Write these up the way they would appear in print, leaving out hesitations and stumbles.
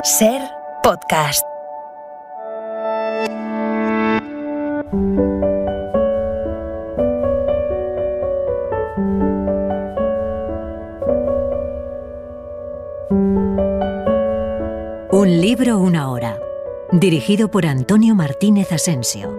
Ser podcast. Un libro, una hora. Dirigido por Antonio Martínez Asensio.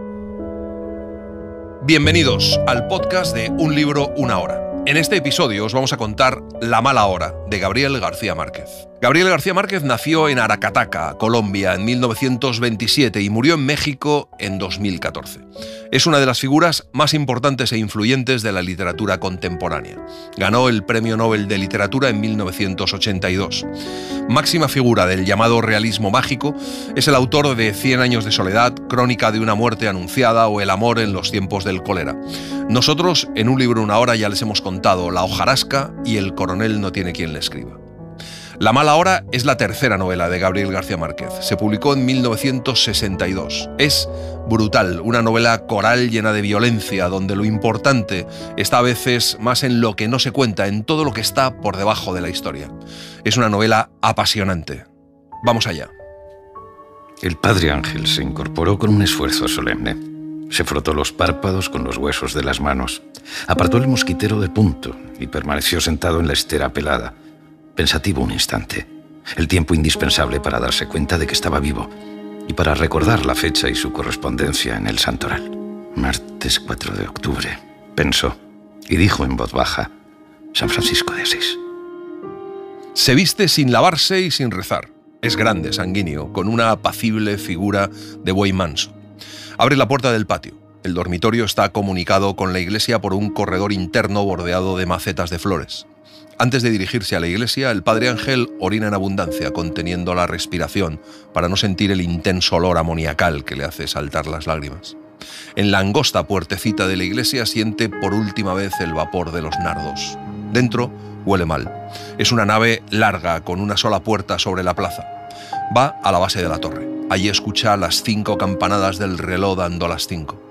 Bienvenidos al podcast de Un libro, una hora. En este episodio os vamos a contar La mala hora, de Gabriel García Márquez. Gabriel García Márquez nació en Aracataca, Colombia, en 1927 y murió en México en 2014. Es una de las figuras más importantes e influyentes de la literatura contemporánea. Ganó el Premio Nobel de Literatura en 1982. Máxima figura del llamado realismo mágico, es el autor de 100 años de soledad, Crónica de una muerte anunciada o El amor en los tiempos del cólera. Nosotros, en Un libro, una hora, ya les hemos contado La hojarasca y El coronel no tiene quien le escriba. La mala hora es la tercera novela de Gabriel García Márquez. Se publicó en 1962. Es brutal, una novela coral llena de violencia, donde lo importante está a veces más en lo que no se cuenta, en todo lo que está por debajo de la historia. Es una novela apasionante. Vamos allá. El padre Ángel se incorporó con un esfuerzo solemne. Se frotó los párpados con los huesos de las manos. Apartó el mosquitero de punto y permaneció sentado en la estera pelada, pensativo un instante, el tiempo indispensable para darse cuenta de que estaba vivo y para recordar la fecha y su correspondencia en el santoral. Martes 4 de octubre, pensó, y dijo en voz baja, San Francisco de Asís. Se viste sin lavarse y sin rezar. Es grande, sanguíneo, con una apacible figura de buey manso. Abre la puerta del patio. El dormitorio está comunicado con la iglesia por un corredor interno bordeado de macetas de flores. Antes de dirigirse a la iglesia, el padre Ángel orina en abundancia, conteniendo la respiración para no sentir el intenso olor amoníacal que le hace saltar las lágrimas. En la angosta puertecita de la iglesia siente por última vez el vapor de los nardos. Dentro huele mal. Es una nave larga con una sola puerta sobre la plaza. Va a la base de la torre. Allí escucha las 5 campanadas del reloj dando las 5.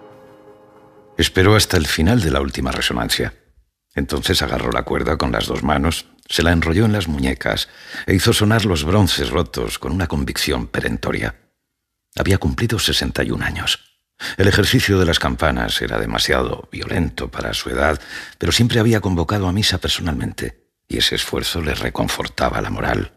Esperó hasta el final de la última resonancia. Entonces agarró la cuerda con las 2 manos, se la enrolló en las muñecas e hizo sonar los bronces rotos con una convicción perentoria. Había cumplido 61 años. El ejercicio de las campanas era demasiado violento para su edad, pero siempre había convocado a misa personalmente, y ese esfuerzo le reconfortaba la moral.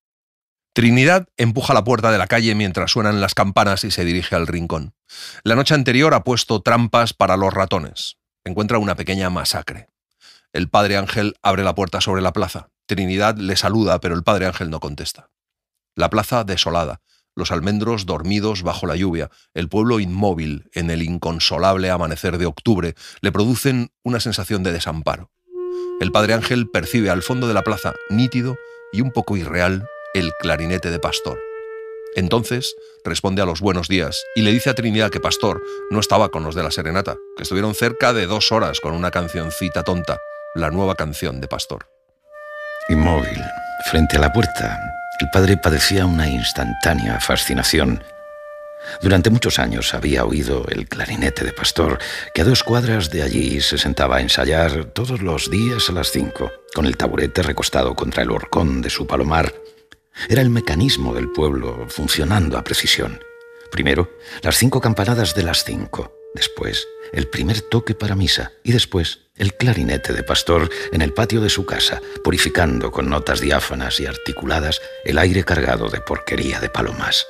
Trinidad empuja la puerta de la calle mientras suenan las campanas y se dirige al rincón. La noche anterior ha puesto trampas para los ratones. Encuentra una pequeña masacre. El padre Ángel abre la puerta sobre la plaza. Trinidad le saluda, pero el padre Ángel no contesta. La plaza desolada, los almendros dormidos bajo la lluvia, el pueblo inmóvil en el inconsolable amanecer de octubre le producen una sensación de desamparo. El padre Ángel percibe al fondo de la plaza, nítido y un poco irreal, el clarinete de Pastor. Entonces responde a los buenos días y le dice a Trinidad que Pastor no estaba con los de la serenata, que estuvieron cerca de 2 horas con una cancioncita tonta, la nueva canción de Pastor. Inmóvil, frente a la puerta, el padre padecía una instantánea fascinación. Durante muchos años había oído el clarinete de Pastor, que a 2 cuadras de allí se sentaba a ensayar todos los días a las 5, con el taburete recostado contra el horcón de su palomar. Era el mecanismo del pueblo funcionando a precisión. Primero, las 5 campanadas de las 5. Después, el primer toque para misa y después el clarinete de Pastor en el patio de su casa, purificando con notas diáfanas y articuladas el aire cargado de porquería de palomas.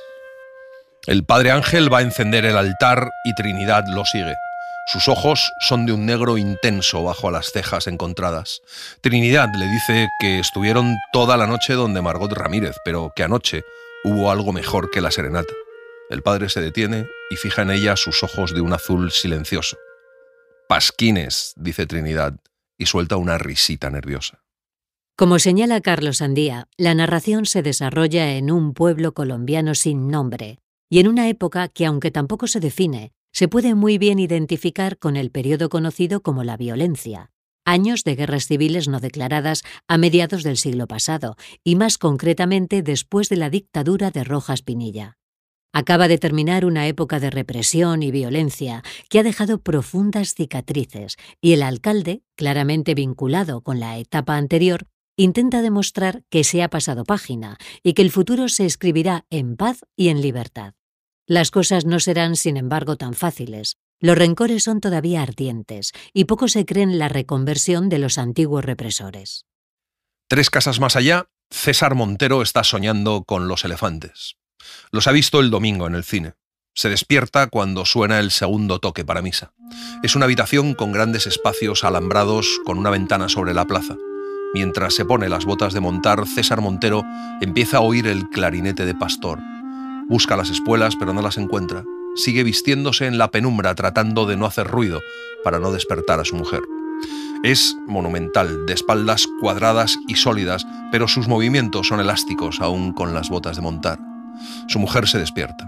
El padre Ángel va a encender el altar y Trinidad lo sigue. Sus ojos son de un negro intenso bajo las cejas encontradas. Trinidad le dice que estuvieron toda la noche donde Margot Ramírez, pero que anoche hubo algo mejor que la serenata. El padre se detiene y fija en ella sus ojos de un azul silencioso. Pasquines, dice Trinidad, y suelta una risita nerviosa. Como señala Carlos Andía, la narración se desarrolla en un pueblo colombiano sin nombre y en una época que, aunque tampoco se define, se puede muy bien identificar con el periodo conocido como la violencia, años de guerras civiles no declaradas a mediados del siglo pasado y más concretamente después de la dictadura de Rojas Pinilla. Acaba de terminar una época de represión y violencia que ha dejado profundas cicatrices y el alcalde, claramente vinculado con la etapa anterior, intenta demostrar que se ha pasado página y que el futuro se escribirá en paz y en libertad. Las cosas no serán, sin embargo, tan fáciles. Los rencores son todavía ardientes y poco se cree en la reconversión de los antiguos represores. 3 casas más allá, César Montero está soñando con los elefantes. Los ha visto el domingo en el cine. Se despierta cuando suena el segundo toque para misa. Es una habitación con grandes espacios alambrados con una ventana sobre la plaza. Mientras se pone las botas de montar, César Montero empieza a oír el clarinete de Pastor. Busca las espuelas, pero no las encuentra. Sigue vistiéndose en la penumbra, tratando de no hacer ruido para no despertar a su mujer. Es monumental, de espaldas cuadradas y sólidas, pero sus movimientos son elásticos, aún con las botas de montar. Su mujer se despierta.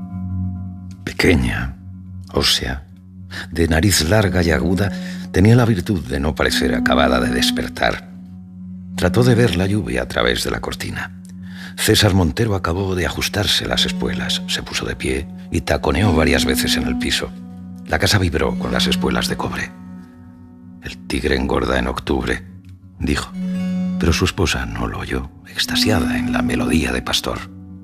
Pequeña, ósea, de nariz larga y aguda, tenía la virtud de no parecer acabada de despertar. Trató de ver la lluvia a través de la cortina. César Montero acabó de ajustarse las espuelas, se puso de pie y taconeó varias veces en el piso. La casa vibró con las espuelas de cobre. «El tigre engorda en octubre», dijo, pero su esposa no lo oyó, extasiada en la melodía de Pastor.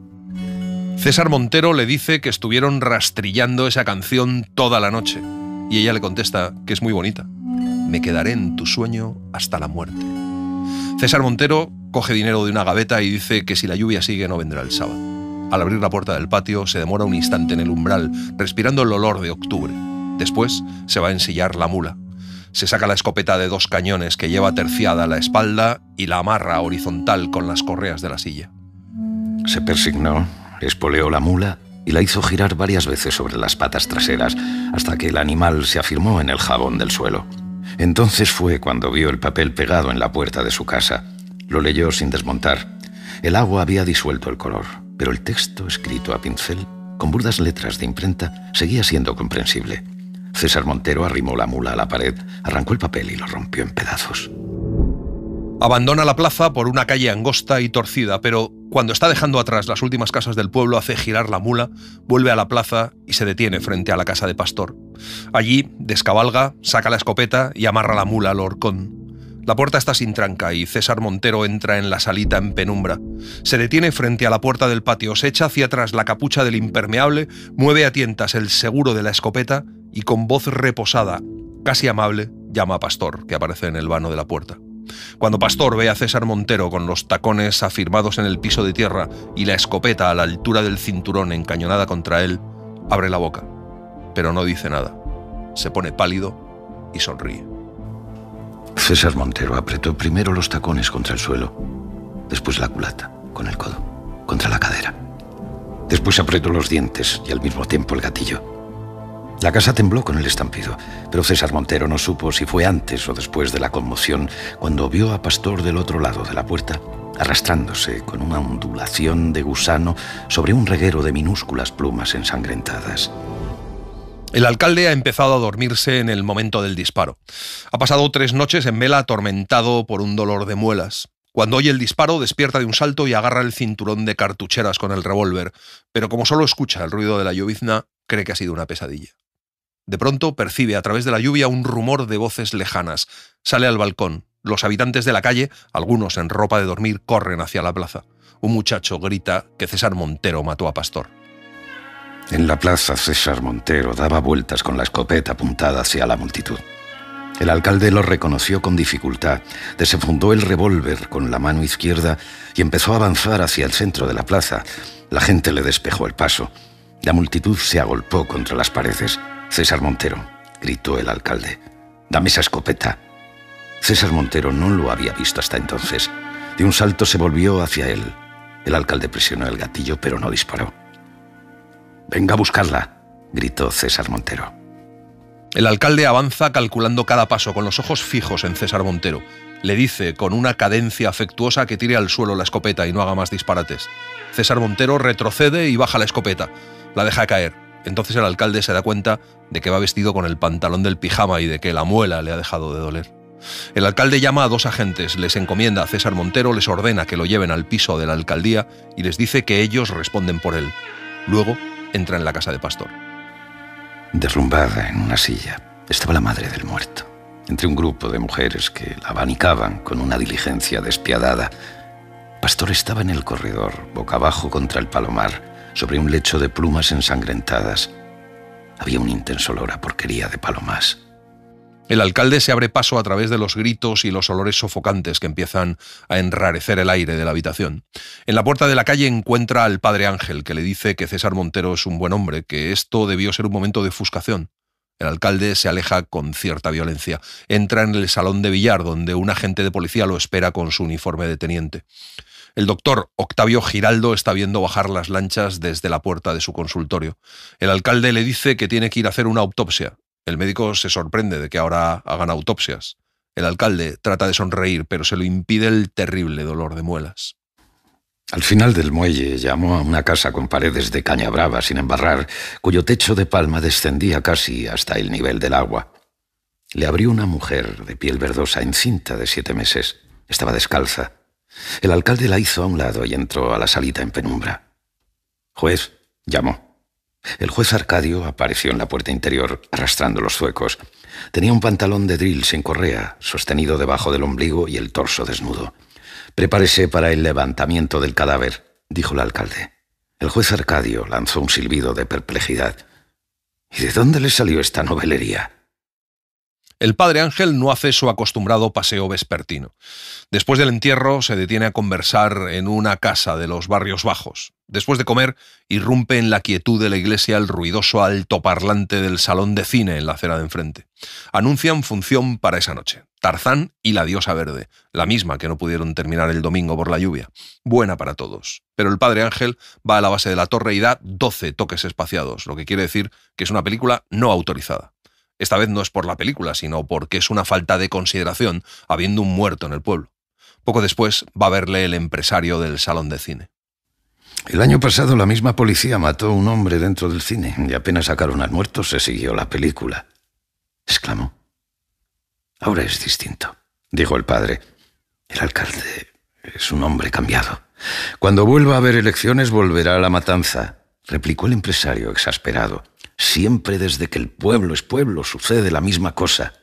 César Montero le dice que estuvieron rastrillando esa canción toda la noche y ella le contesta que es muy bonita. «Me quedaré en tu sueño hasta la muerte». César Montero coge dinero de una gaveta y dice que si la lluvia sigue no vendrá el sábado. Al abrir la puerta del patio se demora un instante en el umbral, respirando el olor de octubre. Después se va a ensillar la mula. Se saca la escopeta de 2 cañones que lleva terciada a la espalda y la amarra horizontal con las correas de la silla. Se persignó, espoleó la mula y la hizo girar varias veces sobre las patas traseras hasta que el animal se afirmó en el jabón del suelo. Entonces fue cuando vio el papel pegado en la puerta de su casa. Lo leyó sin desmontar. El agua había disuelto el color, pero el texto, escrito a pincel, con burdas letras de imprenta, seguía siendo comprensible. César Montero arrimó la mula a la pared, arrancó el papel y lo rompió en pedazos. Abandona la plaza por una calle angosta y torcida, pero cuando está dejando atrás las últimas casas del pueblo hace girar la mula, vuelve a la plaza y se detiene frente a la casa de Pastor. Allí descabalga, saca la escopeta y amarra la mula al horcón. La puerta está sin tranca y César Montero entra en la salita en penumbra. Se detiene frente a la puerta del patio, se echa hacia atrás la capucha del impermeable, mueve a tientas el seguro de la escopeta y con voz reposada, casi amable, llama a Pastor, que aparece en el vano de la puerta. Cuando Pastor ve a César Montero con los tacones afirmados en el piso de tierra y la escopeta a la altura del cinturón encañonada contra él, abre la boca, pero no dice nada. Se pone pálido y sonríe. César Montero apretó primero los tacones contra el suelo, después la culata, con el codo, contra la cadera. Después apretó los dientes y al mismo tiempo el gatillo. La casa tembló con el estampido, pero César Montero no supo si fue antes o después de la conmoción cuando vio a Pastor del otro lado de la puerta, arrastrándose con una ondulación de gusano sobre un reguero de minúsculas plumas ensangrentadas. El alcalde ha empezado a dormirse en el momento del disparo. Ha pasado 3 noches en vela atormentado por un dolor de muelas. Cuando oye el disparo, despierta de un salto y agarra el cinturón de cartucheras con el revólver, pero como solo escucha el ruido de la llovizna, cree que ha sido una pesadilla. De pronto percibe a través de la lluvia un rumor de voces lejanas. Sale al balcón. Los habitantes de la calle, algunos en ropa de dormir, corren hacia la plaza. Un muchacho grita que César Montero mató a Pastor. En la plaza, César Montero daba vueltas con la escopeta apuntada hacia la multitud. El alcalde lo reconoció con dificultad, desenfundó el revólver con la mano izquierda y empezó a avanzar hacia el centro de la plaza. La gente le despejó el paso. La multitud se agolpó contra las paredes. «César Montero», gritó el alcalde, «dame esa escopeta». César Montero no lo había visto hasta entonces. De un salto se volvió hacia él. El alcalde presionó el gatillo, pero no disparó. «Venga a buscarla», gritó César Montero. El alcalde avanza calculando cada paso con los ojos fijos en César Montero. Le dice con una cadencia afectuosa que tire al suelo la escopeta y no haga más disparates. César Montero retrocede y baja la escopeta. La deja caer. Entonces el alcalde se da cuenta de que va vestido con el pantalón del pijama y de que la muela le ha dejado de doler. El alcalde llama a 2 agentes, les encomienda a César Montero, les ordena que lo lleven al piso de la alcaldía y les dice que ellos responden por él. Luego entra en la casa de Pastor. Derrumbada en una silla estaba la madre del muerto. entre un grupo de mujeres que la abanicaban con una diligencia despiadada. Pastor estaba en el corredor, boca abajo contra el palomar, sobre un lecho de plumas ensangrentadas. Había un intenso olor a porquería de palomas. El alcalde se abre paso a través de los gritos y los olores sofocantes que empiezan a enrarecer el aire de la habitación. En la puerta de la calle encuentra al padre Ángel, que le dice que César Montero es un buen hombre, que esto debió ser un momento de ofuscación. El alcalde se aleja con cierta violencia. Entra en el salón de billar, donde un agente de policía lo espera con su uniforme de teniente. El doctor Octavio Giraldo está viendo bajar las lanchas desde la puerta de su consultorio. El alcalde le dice que tiene que ir a hacer una autopsia. El médico se sorprende de que ahora hagan autopsias. El alcalde trata de sonreír, pero se lo impide el terrible dolor de muelas. Al final del muelle llamó a una casa con paredes de caña brava sin embarrar, cuyo techo de palma descendía casi hasta el nivel del agua. Le abrió una mujer de piel verdosa, encinta de 7 meses. Estaba descalza. El alcalde la hizo a un lado y entró a la salita en penumbra. «Juez», llamó. El juez Arcadio apareció en la puerta interior, arrastrando los zuecos. Tenía un pantalón de dril sin correa, sostenido debajo del ombligo y el torso desnudo. «Prepárese para el levantamiento del cadáver», dijo el alcalde. El juez Arcadio lanzó un silbido de perplejidad. «¿Y de dónde le salió esta novelería?» El padre Ángel no hace su acostumbrado paseo vespertino. Después del entierro se detiene a conversar en una casa de los barrios bajos. Después de comer, irrumpe en la quietud de la iglesia el ruidoso altoparlante del salón de cine en la acera de enfrente. Anuncian función para esa noche. Tarzán y la diosa verde, la misma que no pudieron terminar el domingo por la lluvia. Buena para todos. Pero el padre Ángel va a la base de la torre y da 12 toques espaciados, lo que quiere decir que es una película no autorizada. Esta vez no es por la película, sino porque es una falta de consideración, habiendo un muerto en el pueblo. Poco después va a verle el empresario del salón de cine. «El año pasado la misma policía mató a un hombre dentro del cine y apenas sacaron al muerto se siguió la película», exclamó. «Ahora es distinto», dijo el padre. «El alcalde es un hombre cambiado. Cuando vuelva a haber elecciones volverá a la matanza», replicó el empresario exasperado. «Siempre desde que el pueblo es pueblo sucede la misma cosa».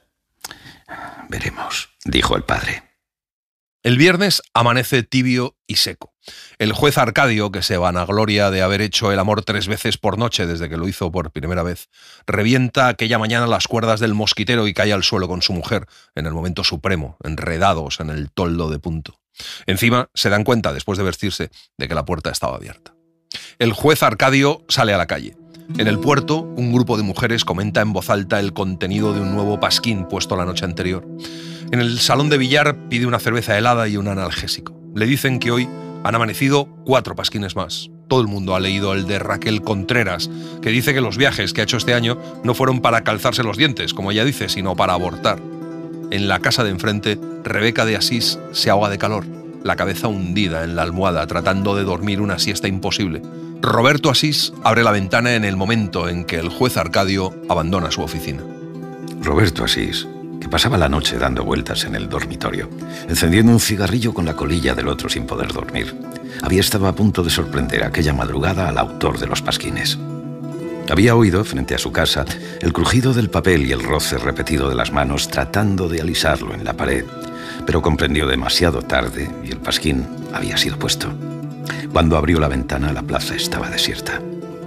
«Veremos», dijo el padre. El viernes amanece tibio y seco. El juez Arcadio, que se vanagloria de haber hecho el amor 3 veces por noche desde que lo hizo por primera vez, revienta aquella mañana las cuerdas del mosquitero y cae al suelo con su mujer, en el momento supremo, enredados en el toldo de punto. Encima se dan cuenta, después de vestirse, de que la puerta estaba abierta. El juez Arcadio sale a la calle. En el puerto, un grupo de mujeres comenta en voz alta el contenido de un nuevo pasquín puesto la noche anterior. En el salón de billar pide una cerveza helada y un analgésico. Le dicen que hoy han amanecido 4 pasquines más. Todo el mundo ha leído el de Raquel Contreras, que dice que los viajes que ha hecho este año no fueron para calzarse los dientes, como ella dice, sino para abortar. En la casa de enfrente, Rebeca de Asís se ahoga de calor, la cabeza hundida en la almohada, tratando de dormir una siesta imposible. Roberto Asís abre la ventana en el momento en que el juez Arcadio abandona su oficina. Roberto Asís, que pasaba la noche dando vueltas en el dormitorio, encendiendo un cigarrillo con la colilla del otro sin poder dormir, había estado a punto de sorprender aquella madrugada al autor de los pasquines. Había oído, frente a su casa, el crujido del papel y el roce repetido de las manos tratando de alisarlo en la pared, pero comprendió demasiado tarde y el pasquín había sido puesto. Cuando abrió la ventana, la plaza estaba desierta.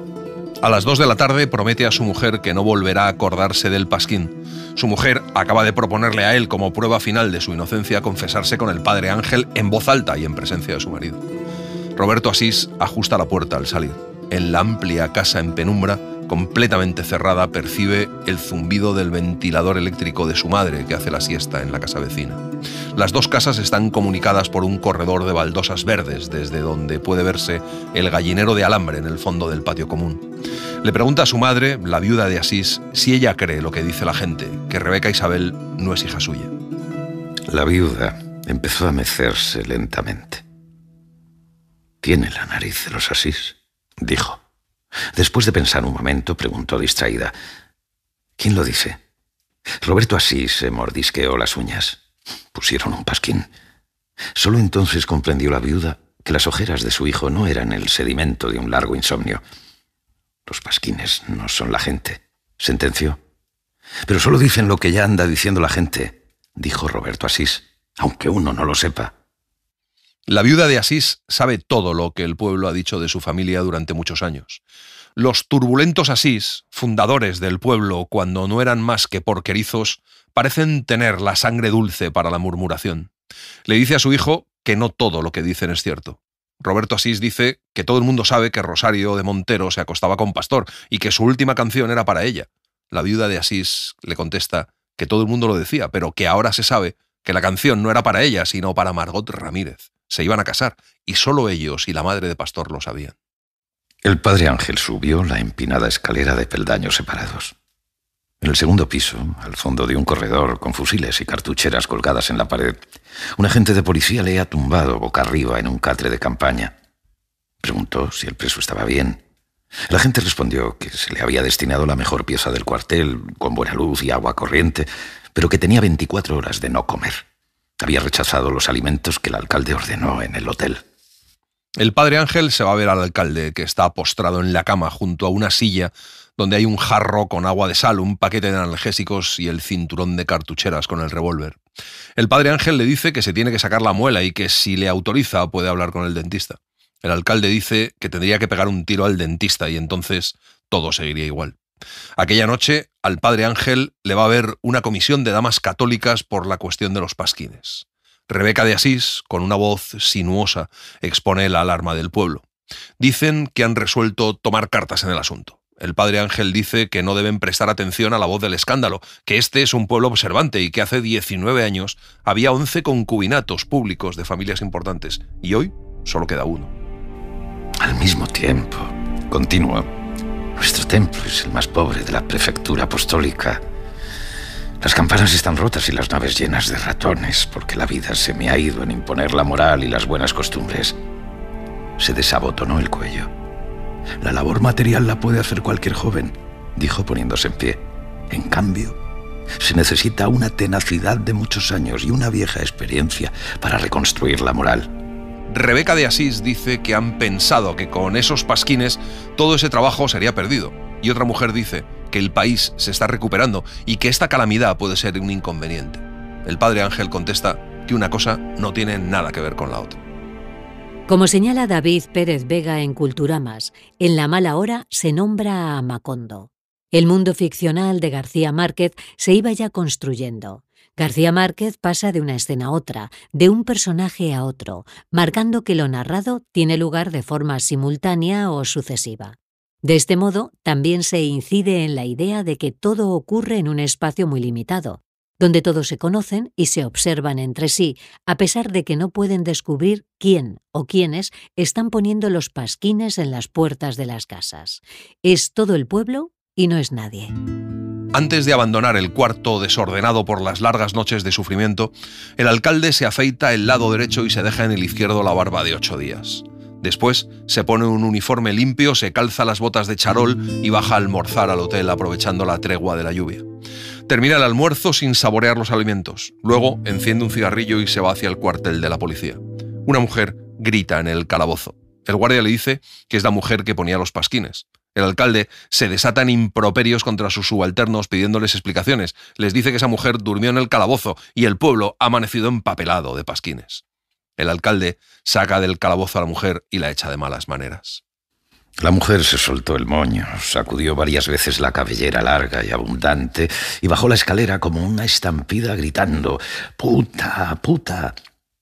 A las 2 de la tarde promete a su mujer que no volverá a acordarse del pasquín. Su mujer acaba de proponerle a él, como prueba final de su inocencia, confesarse con el padre Ángel en voz alta y en presencia de su marido. Roberto Asís ajusta la puerta al salir. En la amplia casa en penumbra, completamente cerrada, percibe el zumbido del ventilador eléctrico de su madre, que hace la siesta en la casa vecina. Las 2 casas están comunicadas por un corredor de baldosas verdes, desde donde puede verse el gallinero de alambre en el fondo del patio común. Le pregunta a su madre, la viuda de Asís, si ella cree lo que dice la gente, que Rebeca Isabel no es hija suya. La viuda empezó a mecerse lentamente. «Tiene la nariz de los Asís», dijo. Después de pensar un momento, preguntó distraída: «¿Quién lo dice?» Roberto Asís se mordisqueó las uñas. Pusieron un pasquín. Solo entonces comprendió la viuda que las ojeras de su hijo no eran el sedimento de un largo insomnio. «Los pasquines no son la gente», sentenció. Pero solo dicen lo que ya anda diciendo la gente, dijo Roberto Asís, aunque uno no lo sepa. La viuda de Asís sabe todo lo que el pueblo ha dicho de su familia durante muchos años. Los turbulentos Asís, fundadores del pueblo cuando no eran más que porquerizos, parecen tener la sangre dulce para la murmuración. Le dice a su hijo que no todo lo que dicen es cierto. Roberto Asís dice que todo el mundo sabe que Rosario de Montero se acostaba con Pastor y que su última canción era para ella. La viuda de Asís le contesta que todo el mundo lo decía, pero que ahora se sabe que la canción no era para ella, sino para Margot Ramírez. Se iban a casar, y solo ellos y la madre de Pastor lo sabían. El padre Ángel subió la empinada escalera de peldaños separados. En el segundo piso, al fondo de un corredor con fusiles y cartucheras colgadas en la pared, un agente de policía leía tumbado boca arriba en un catre de campaña. Preguntó si el preso estaba bien. El agente respondió que se le había destinado la mejor pieza del cuartel, con buena luz y agua corriente, pero que tenía 24 horas de no comer. Había rechazado los alimentos que el alcalde ordenó en el hotel. El padre Ángel se va a ver al alcalde, que está postrado en la cama junto a una silla donde hay un jarro con agua de sal, un paquete de analgésicos y el cinturón de cartucheras con el revólver. El padre Ángel le dice que se tiene que sacar la muela y que si le autoriza puede hablar con el dentista. El alcalde dice que tendría que pegar un tiro al dentista y entonces todo seguiría igual. Aquella noche al padre Ángel le va a ver una comisión de damas católicas por la cuestión de los pasquines. Rebeca de Asís, con una voz sinuosa, expone la alarma del pueblo. Dicen que han resuelto tomar cartas en el asunto. El padre Ángel dice que no deben prestar atención a la voz del escándalo, que este es un pueblo observante y que hace 19 años había 11 concubinatos públicos de familias importantes y hoy solo queda uno. Al mismo tiempo, continuó, nuestro templo es el más pobre de la prefectura apostólica. Las campanas están rotas y las naves llenas de ratones, porque la vida se me ha ido en imponer la moral y las buenas costumbres. Se desabotonó el cuello. La labor material la puede hacer cualquier joven, dijo poniéndose en pie. En cambio, se necesita una tenacidad de muchos años y una vieja experiencia para reconstruir la moral. Rebeca de Asís dice que han pensado que con esos pasquines todo ese trabajo sería perdido. Y otra mujer dice que el país se está recuperando y que esta calamidad puede ser un inconveniente. El padre Ángel contesta que una cosa no tiene nada que ver con la otra. Como señala David Pérez Vega en Culturamas, en La mala hora se nombra a Macondo. El mundo ficcional de García Márquez se iba ya construyendo. García Márquez pasa de una escena a otra, de un personaje a otro, marcando que lo narrado tiene lugar de forma simultánea o sucesiva. De este modo, también se incide en la idea de que todo ocurre en un espacio muy limitado, donde todos se conocen y se observan entre sí, a pesar de que no pueden descubrir quién o quiénes están poniendo los pasquines en las puertas de las casas. Es todo el pueblo y no es nadie. Antes de abandonar el cuarto desordenado por las largas noches de sufrimiento, el alcalde se afeita el lado derecho y se deja en el izquierdo la barba de 8 días. Después se pone un uniforme limpio, se calza las botas de charol y baja a almorzar al hotel aprovechando la tregua de la lluvia. Termina el almuerzo sin saborear los alimentos. Luego enciende un cigarrillo y se va hacia el cuartel de la policía. Una mujer grita en el calabozo. El guardia le dice que es la mujer que ponía los pasquines. El alcalde se desata en improperios contra sus subalternos pidiéndoles explicaciones. Les dice que esa mujer durmió en el calabozo y el pueblo ha amanecido empapelado de pasquines. El alcalde saca del calabozo a la mujer y la echa de malas maneras. La mujer se soltó el moño, sacudió varias veces la cabellera larga y abundante y bajó la escalera como una estampida gritando «¡Puta, puta!».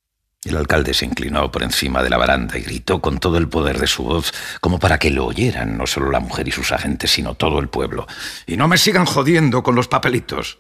El alcalde se inclinó por encima de la baranda y gritó con todo el poder de su voz, como para que lo oyeran no solo la mujer y sus agentes, sino todo el pueblo. «¡Y no me sigan jodiendo con los papelitos!».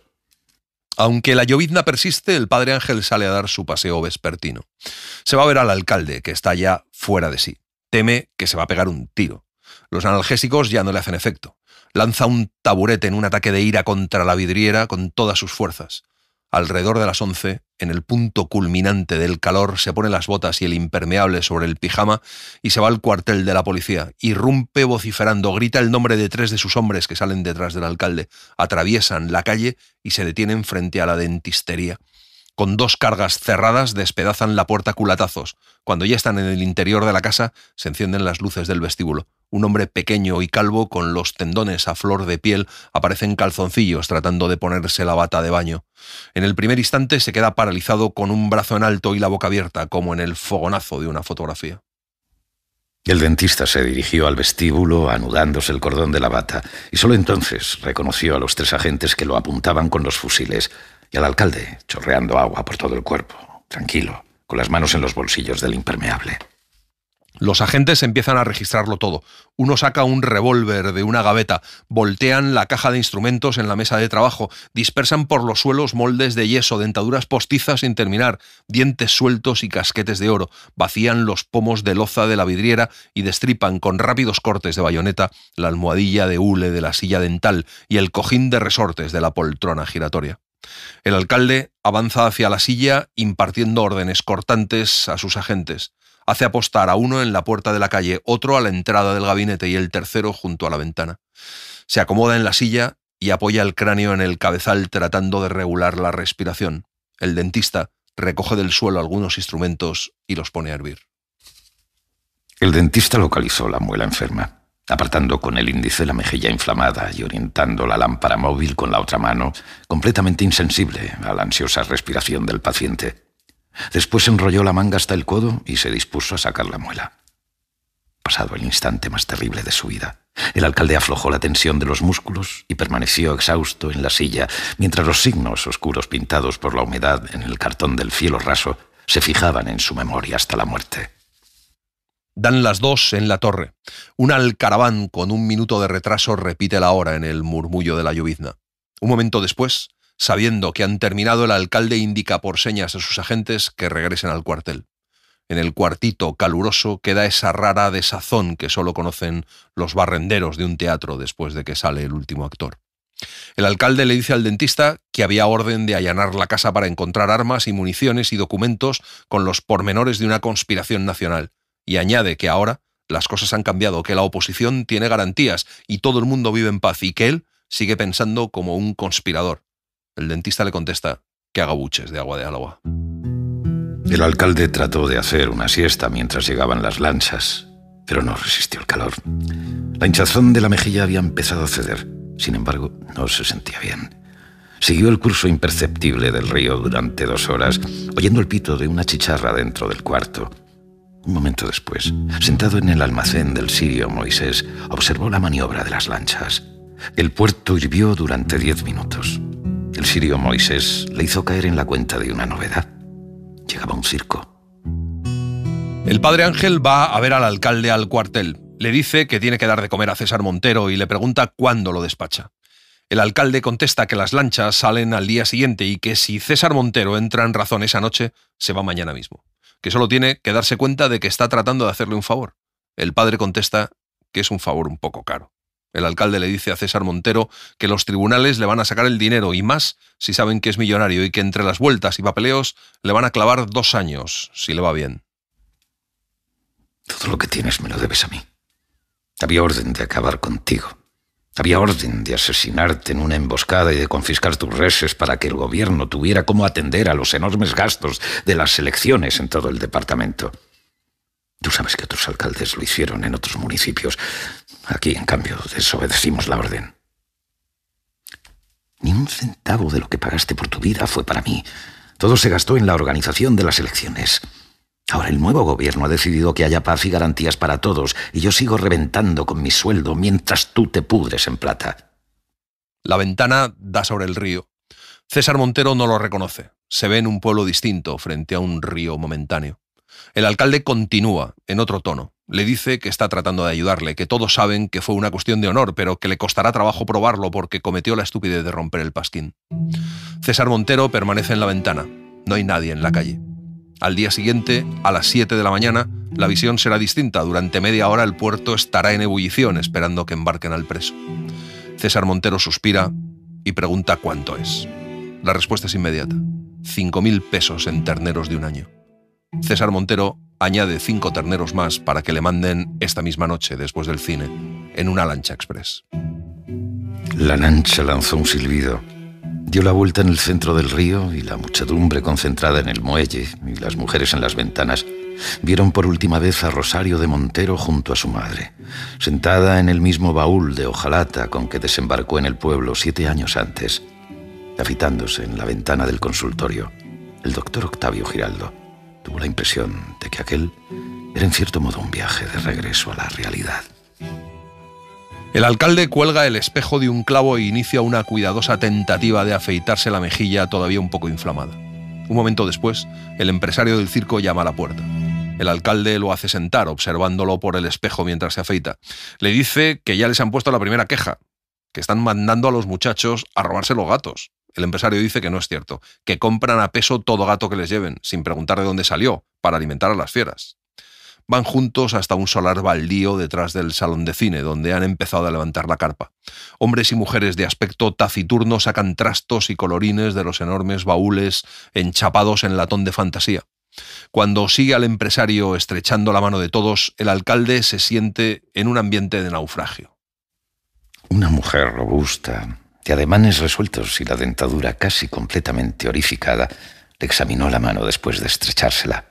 Aunque la llovizna persiste, el padre Ángel sale a dar su paseo vespertino. Se va a ver al alcalde, que está ya fuera de sí. Teme que se va a pegar un tiro. Los analgésicos ya no le hacen efecto. Lanza un taburete en un ataque de ira contra la vidriera con todas sus fuerzas. Alrededor de las 11, en el punto culminante del calor, se pone las botas y el impermeable sobre el pijama y se va al cuartel de la policía. Irrumpe vociferando, grita el nombre de 3 de sus hombres que salen detrás del alcalde. Atraviesan la calle y se detienen frente a la dentistería. Con 2 cargas cerradas despedazan la puerta a culatazos. Cuando ya están en el interior de la casa, se encienden las luces del vestíbulo. Un hombre pequeño y calvo, con los tendones a flor de piel, aparece en calzoncillos tratando de ponerse la bata de baño. En el primer instante se queda paralizado con un brazo en alto y la boca abierta, como en el fogonazo de una fotografía. El dentista se dirigió al vestíbulo anudándose el cordón de la bata y solo entonces reconoció a los 3 agentes que lo apuntaban con los fusiles y al alcalde chorreando agua por todo el cuerpo, tranquilo, con las manos en los bolsillos del impermeable. Los agentes empiezan a registrarlo todo. Uno saca un revólver de una gaveta, voltean la caja de instrumentos en la mesa de trabajo, dispersan por los suelos moldes de yeso, dentaduras postizas sin terminar, dientes sueltos y casquetes de oro, vacían los pomos de loza de la vidriera y destripan con rápidos cortes de bayoneta la almohadilla de hule de la silla dental y el cojín de resortes de la poltrona giratoria. El alcalde avanza hacia la silla impartiendo órdenes cortantes a sus agentes. Hace apostar a uno en la puerta de la calle, otro a la entrada del gabinete y el tercero junto a la ventana. Se acomoda en la silla y apoya el cráneo en el cabezal tratando de regular la respiración. El dentista recoge del suelo algunos instrumentos y los pone a hervir. El dentista localizó la muela enferma, apartando con el índice la mejilla inflamada y orientando la lámpara móvil con la otra mano, completamente insensible a la ansiosa respiración del paciente. Después enrolló la manga hasta el codo y se dispuso a sacar la muela. Pasado el instante más terrible de su vida, el alcalde aflojó la tensión de los músculos y permaneció exhausto en la silla, mientras los signos oscuros pintados por la humedad en el cartón del cielo raso se fijaban en su memoria hasta la muerte. Dan las 2 en la torre. Un alcaraván con 1 minuto de retraso repite la hora en el murmullo de la llovizna. Un momento después, sabiendo que han terminado, el alcalde indica por señas a sus agentes que regresen al cuartel. En el cuartito caluroso queda esa rara desazón que solo conocen los barrenderos de un teatro después de que sale el último actor. El alcalde le dice al dentista que había orden de allanar la casa para encontrar armas y municiones y documentos con los pormenores de una conspiración nacional, y añade que ahora las cosas han cambiado, que la oposición tiene garantías y todo el mundo vive en paz y que él sigue pensando como un conspirador. El dentista le contesta que haga buches de agua de Álava. El alcalde trató de hacer una siesta mientras llegaban las lanchas, pero no resistió el calor. La hinchazón de la mejilla había empezado a ceder. Sin embargo, no se sentía bien. Siguió el curso imperceptible del río durante 2 horas, oyendo el pito de una chicharra dentro del cuarto. Un momento después, sentado en el almacén del Sirio Moisés, observó la maniobra de las lanchas. El puerto hirvió durante 10 minutos. El Sirio Moisés le hizo caer en la cuenta de una novedad. Llegaba un circo. El padre Ángel va a ver al alcalde al cuartel. Le dice que tiene que dar de comer a César Montero y le pregunta cuándo lo despacha. El alcalde contesta que las lanchas salen al día siguiente y que si César Montero entra en razón esa noche, se va mañana mismo. Que solo tiene que darse cuenta de que está tratando de hacerle un favor. El padre contesta que es un favor un poco caro. El alcalde le dice a César Montero que los tribunales le van a sacar el dinero y más si saben que es millonario y que entre las vueltas y papeleos le van a clavar 2 años, si le va bien. Todo lo que tienes me lo debes a mí. Había orden de acabar contigo. Había orden de asesinarte en una emboscada y de confiscar tus reses para que el gobierno tuviera cómo atender a los enormes gastos de las elecciones en todo el departamento. Tú sabes que otros alcaldes lo hicieron en otros municipios. Aquí, en cambio, desobedecimos la orden. Ni un centavo de lo que pagaste por tu vida fue para mí. Todo se gastó en la organización de las elecciones. Ahora el nuevo gobierno ha decidido que haya paz y garantías para todos, y yo sigo reventando con mi sueldo mientras tú te pudres en plata. La ventana da sobre el río. César Montero no lo reconoce. Se ve en un pueblo distinto, frente a un río momentáneo. El alcalde continúa, en otro tono. Le dice que está tratando de ayudarle, que todos saben que fue una cuestión de honor, pero que le costará trabajo probarlo porque cometió la estupidez de romper el pasquín. César Montero permanece en la ventana. No hay nadie en la calle. Al día siguiente, a las 7 de la mañana, la visión será distinta. Durante media hora el puerto estará en ebullición esperando que embarquen al preso. César Montero suspira y pregunta cuánto es. La respuesta es inmediata. 5.000 pesos en terneros de 1 año. César Montero añade 5 terneros más para que le manden esta misma noche, después del cine, en una lancha express. La lancha lanzó un silbido. Dio la vuelta en el centro del río y la muchedumbre concentrada en el muelle y las mujeres en las ventanas vieron por última vez a Rosario de Montero junto a su madre, sentada en el mismo baúl de hojalata con que desembarcó en el pueblo 7 años antes, afitándose en la ventana del consultorio, el doctor Octavio Giraldo tuvo la impresión de que aquel era en cierto modo un viaje de regreso a la realidad. El alcalde cuelga el espejo de un clavo e inicia una cuidadosa tentativa de afeitarse la mejilla todavía un poco inflamada. Un momento después, el empresario del circo llama a la puerta. El alcalde lo hace sentar, observándolo por el espejo mientras se afeita. Le dice que ya les han puesto la primera queja, que están mandando a los muchachos a robarse los gatos. El empresario dice que no es cierto, que compran a peso todo gato que les lleven, sin preguntar de dónde salió, para alimentar a las fieras. Van juntos hasta un solar baldío detrás del salón de cine, donde han empezado a levantar la carpa. Hombres y mujeres de aspecto taciturno sacan trastos y colorines de los enormes baúles enchapados en latón de fantasía. Cuando sigue al empresario estrechando la mano de todos, el alcalde se siente en un ambiente de naufragio. Una mujer robusta, de ademanes resueltos y la dentadura casi completamente orificada, le examinó la mano después de estrechársela.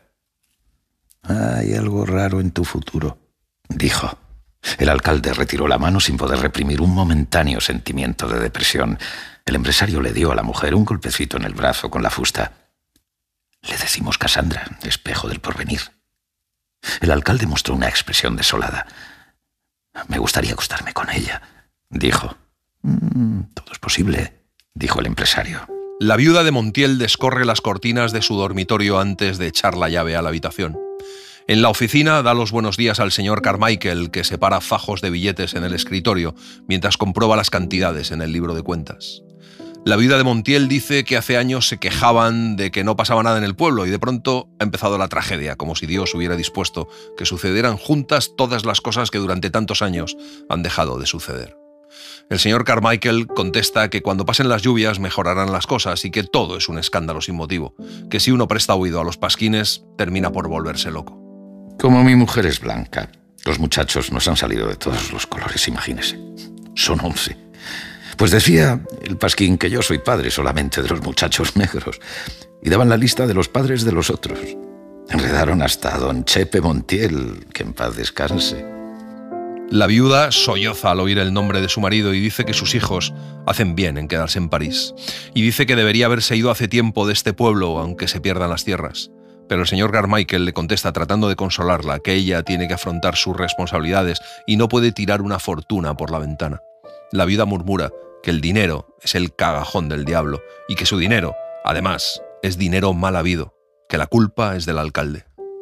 «Hay algo raro en tu futuro», dijo. El alcalde retiró la mano sin poder reprimir un momentáneo sentimiento de depresión. El empresario le dio a la mujer un golpecito en el brazo con la fusta. «Le decimos Cassandra, espejo del porvenir». El alcalde mostró una expresión desolada. «Me gustaría acostarme con ella», dijo. «Todo es posible», dijo el empresario. La viuda de Montiel descorre las cortinas de su dormitorio antes de echar la llave a la habitación. En la oficina da los buenos días al señor Carmichael, que separa fajos de billetes en el escritorio mientras comprueba las cantidades en el libro de cuentas. La viuda de Montiel dice que hace años se quejaban de que no pasaba nada en el pueblo y de pronto ha empezado la tragedia, como si Dios hubiera dispuesto que sucedieran juntas todas las cosas que durante tantos años han dejado de suceder. El señor Carmichael contesta que cuando pasen las lluvias mejorarán las cosas y que todo es un escándalo sin motivo, que si uno presta oído a los pasquines termina por volverse loco. Como mi mujer es blanca, los muchachos nos han salido de todos los colores, imagínese. Son 11. Pues decía el pasquín que yo soy padre solamente de los muchachos negros, y daban la lista de los padres de los otros. Enredaron hasta a don Chepe Montiel, que en paz descanse. La viuda solloza al oír el nombre de su marido y dice que sus hijos hacen bien en quedarse en París. Y dice que debería haberse ido hace tiempo de este pueblo, aunque se pierdan las tierras. Pero el señor Carmichael le contesta tratando de consolarla que ella tiene que afrontar sus responsabilidades y no puede tirar una fortuna por la ventana. La viuda murmura que el dinero es el cagajón del diablo y que su dinero, además, es dinero mal habido, que la culpa es del alcalde.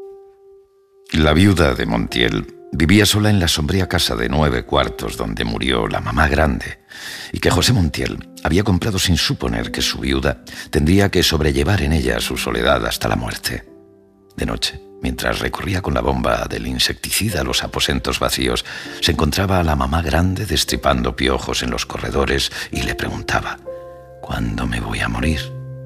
La viuda de Montiel vivía sola en la sombría casa de 9 cuartos donde murió la mamá grande y que José Montiel había comprado sin suponer que su viuda tendría que sobrellevar en ella su soledad hasta la muerte. De noche, mientras recorría con la bomba del insecticida los aposentos vacíos, se encontraba a la mamá grande destripando piojos en los corredores y le preguntaba: «¿Cuándo me voy a morir?».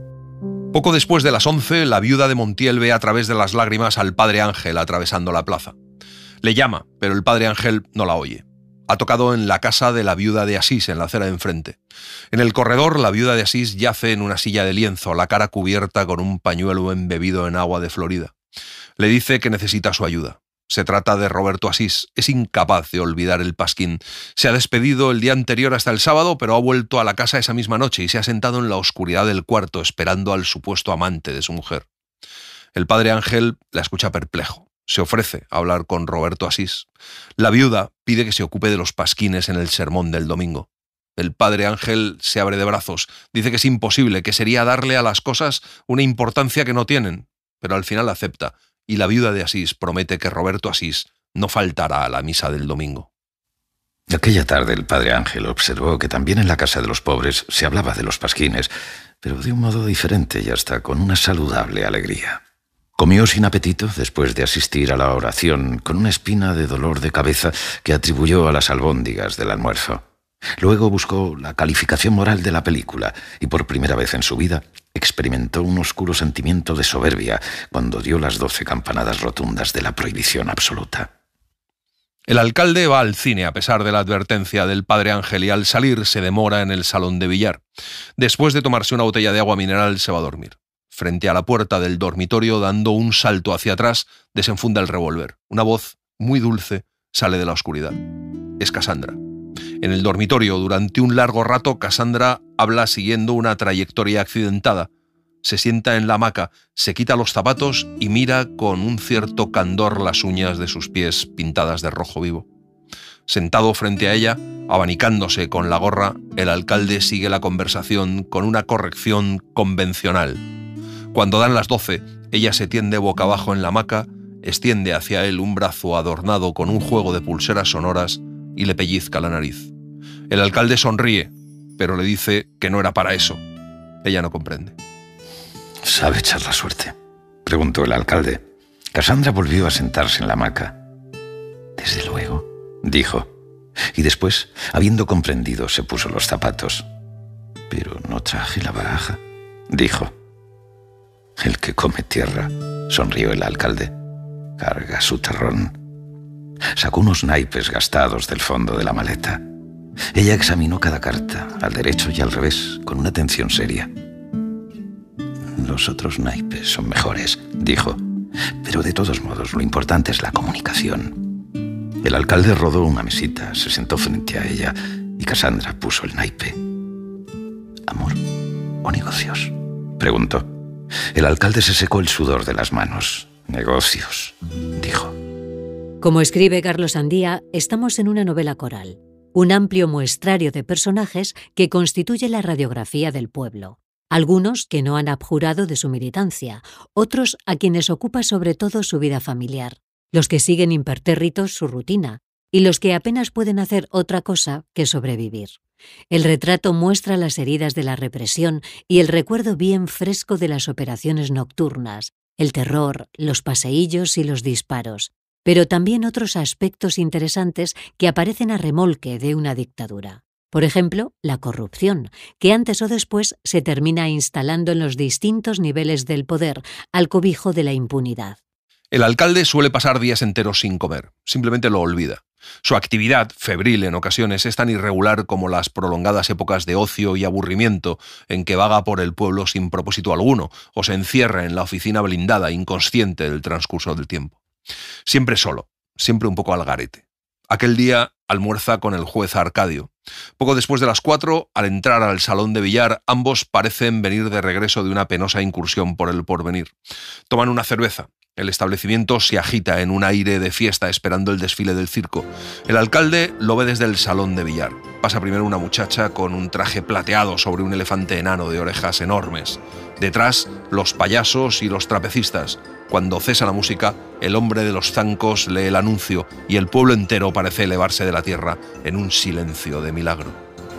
Poco después de las 11, la viuda de Montiel ve a través de las lágrimas al padre Ángel atravesando la plaza. Le llama, pero el padre Ángel no la oye. Ha tocado en la casa de la viuda de Asís, en la acera de enfrente. En el corredor, la viuda de Asís yace en una silla de lienzo, la cara cubierta con un pañuelo embebido en agua de Florida. Le dice que necesita su ayuda. Se trata de Roberto Asís. Es incapaz de olvidar el pasquín. Se ha despedido el día anterior hasta el sábado, pero ha vuelto a la casa esa misma noche y se ha sentado en la oscuridad del cuarto esperando al supuesto amante de su mujer. El padre Ángel la escucha perplejo. Se ofrece a hablar con Roberto Asís. La viuda pide que se ocupe de los pasquines en el sermón del domingo. El padre Ángel se abre de brazos. Dice que es imposible, que sería darle a las cosas una importancia que no tienen, pero al final acepta. Y la viuda de Asís promete que Roberto Asís no faltará a la misa del domingo. Aquella tarde el padre Ángel observó que también en la casa de los pobres se hablaba de los pasquines, pero de un modo diferente y hasta con una saludable alegría. Comió sin apetito después de asistir a la oración con una espina de dolor de cabeza que atribuyó a las albóndigas del almuerzo. Luego buscó la calificación moral de la película y por primera vez en su vida experimentó un oscuro sentimiento de soberbia cuando dio las 12 campanadas rotundas de la prohibición absoluta. El alcalde va al cine a pesar de la advertencia del padre Ángel y al salir se demora en el salón de billar. Después de tomarse una botella de agua mineral se va a dormir. Frente a la puerta del dormitorio, dando un salto hacia atrás, desenfunda el revólver. Una voz muy dulce sale de la oscuridad. Es Cassandra. En el dormitorio, durante un largo rato, Cassandra habla siguiendo una trayectoria accidentada. Se sienta en la hamaca, se quita los zapatos y mira con un cierto candor las uñas de sus pies pintadas de rojo vivo. Sentado frente a ella, abanicándose con la gorra, el alcalde sigue la conversación con una corrección convencional. Cuando dan las 12, ella se tiende boca abajo en la hamaca, extiende hacia él un brazo adornado con un juego de pulseras sonoras y le pellizca la nariz. El alcalde sonríe, pero le dice que no era para eso. Ella no comprende. ¿Sabe echar la suerte?, preguntó el alcalde. Cassandra volvió a sentarse en la hamaca. Desde luego, dijo. Y después, habiendo comprendido, se puso los zapatos. Pero no traje la baraja, dijo. El que come tierra, sonrió el alcalde. Carga su terrón. Sacó unos naipes gastados del fondo de la maleta. Ella examinó cada carta, al derecho y al revés, con una atención seria. Los otros naipes son mejores, dijo. Pero de todos modos, lo importante es la comunicación. El alcalde rodó una mesita, se sentó frente a ella y Cassandra puso el naipe. ¿Amor o negocios?, preguntó. El alcalde se secó el sudor de las manos. Negocios, dijo. Como escribe Carlos Andía, estamos en una novela coral, un amplio muestrario de personajes que constituye la radiografía del pueblo. Algunos que no han abjurado de su militancia, otros a quienes ocupa sobre todo su vida familiar, los que siguen impertérritos su rutina y los que apenas pueden hacer otra cosa que sobrevivir. El retrato muestra las heridas de la represión y el recuerdo bien fresco de las operaciones nocturnas, el terror, los paseillos y los disparos, pero también otros aspectos interesantes que aparecen a remolque de una dictadura. Por ejemplo, la corrupción, que antes o después se termina instalando en los distintos niveles del poder al cobijo de la impunidad. El alcalde suele pasar días enteros sin comer, simplemente lo olvida. Su actividad, febril en ocasiones, es tan irregular como las prolongadas épocas de ocio y aburrimiento en que vaga por el pueblo sin propósito alguno o se encierra en la oficina blindada, inconsciente del transcurso del tiempo. Siempre solo, siempre un poco al garete. Aquel día almuerza con el juez Arcadio. Poco después de las 4, al entrar al salón de billar, ambos parecen venir de regreso de una penosa incursión por el porvenir. Toman una cerveza. El establecimiento se agita en un aire de fiesta esperando el desfile del circo. El alcalde lo ve desde el salón de billar. Pasa primero una muchacha con un traje plateado sobre un elefante enano de orejas enormes. Detrás, los payasos y los trapecistas. Cuando cesa la música, el hombre de los zancos lee el anuncio y el pueblo entero parece elevarse de la tierra en un silencio de milagro.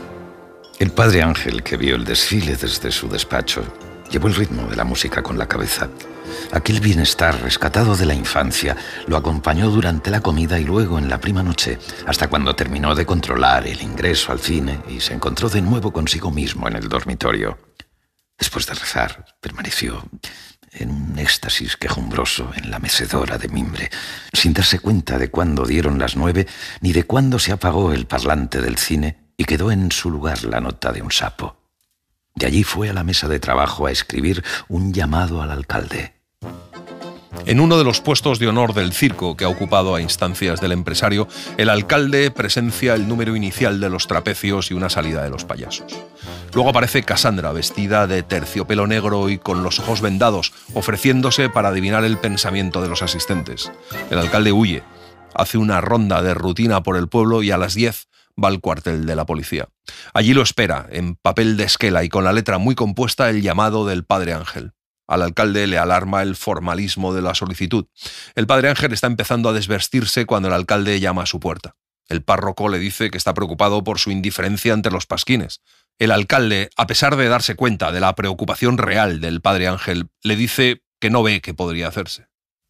El padre Ángel, que vio el desfile desde su despacho, llevó el ritmo de la música con la cabeza. Aquel bienestar rescatado de la infancia lo acompañó durante la comida y luego en la prima noche, hasta cuando terminó de controlar el ingreso al cine y se encontró de nuevo consigo mismo en el dormitorio. Después de rezar, permaneció en un éxtasis quejumbroso en la mecedora de mimbre, sin darse cuenta de cuándo dieron las 9 ni de cuándo se apagó el parlante del cine y quedó en su lugar la nota de un sapo. De allí fue a la mesa de trabajo a escribir un llamado al alcalde. En uno de los puestos de honor del circo que ha ocupado a instancias del empresario, el alcalde presencia el número inicial de los trapecios y una salida de los payasos. Luego aparece Cassandra, vestida de terciopelo negro y con los ojos vendados, ofreciéndose para adivinar el pensamiento de los asistentes. El alcalde huye, hace una ronda de rutina por el pueblo y a las 10 va al cuartel de la policía. Allí lo espera, en papel de esquela y con la letra muy compuesta, el llamado del padre Ángel. Al alcalde le alarma el formalismo de la solicitud. El padre Ángel está empezando a desvestirse cuando el alcalde llama a su puerta. El párroco le dice que está preocupado por su indiferencia ante los pasquines. El alcalde, a pesar de darse cuenta de la preocupación real del padre Ángel, le dice que no ve qué podría hacerse.